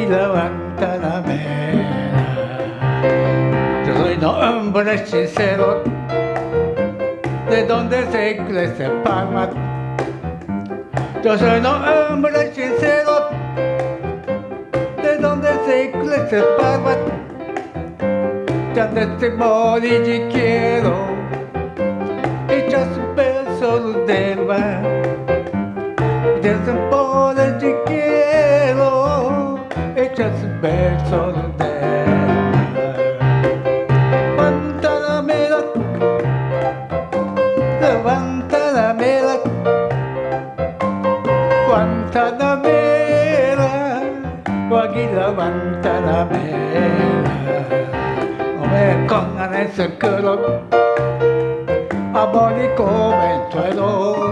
Guajira, Guantanamera. Yo soy un hombre sincero, de donde se crece palma. Yo soy un hombre sincero, de donde se crece palma. Ya desde morir quiero echar su beso del mar. Desde morir quiero echar su beso del mar. Guantanamera, Guantanamera, Guantanamera, Guajira, Guantanamera. Con ese culo, amor y conventuelo.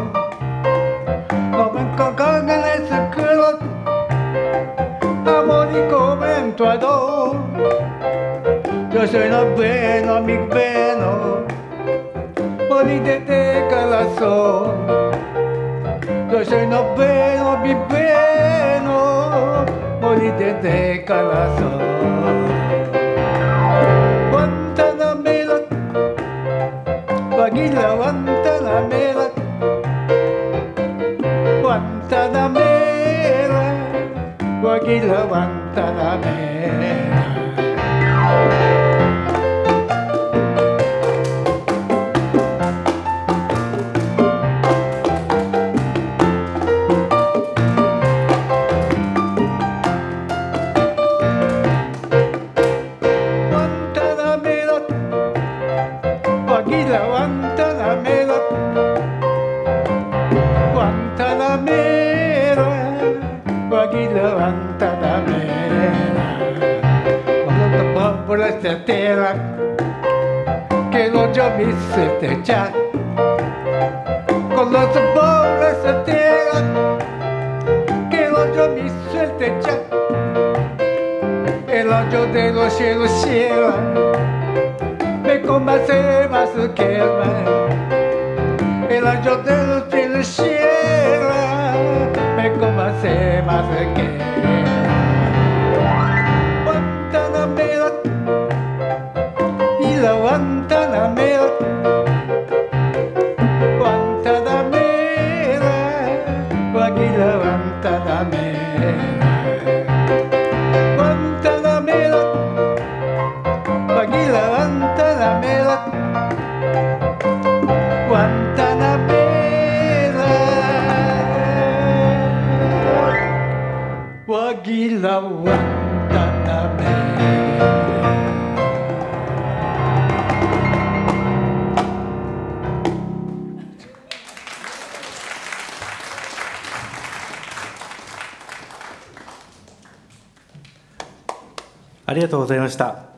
Con ese culo, amor y conventuelo. Yo soy no bueno, mi bueno, morir de corazón. Yo soy no bueno, mi bueno, morir de corazón. Guantanamera, Guajira, Guantanamera, Guantanamera, Guajira, Guantanamera. Guajira, Guantanamera, Guantanamera, Guajira, Guantanamera. Cuando te por esta tierra que no yo me hice echar. Cuando te por esta tierra que no yo me hice echar. El ancho de los cielos cierra, me conoce más que el mar. El ancho de los cielos cierra, me conoce más que el mar. Guantanamera, y la Guantanamera, Guantanamera, Guajira, Guantanamera. Guantanamera, Guajira, Guantanamera, Guantanamera, Guajira, Guantanamera. ありがとうございました。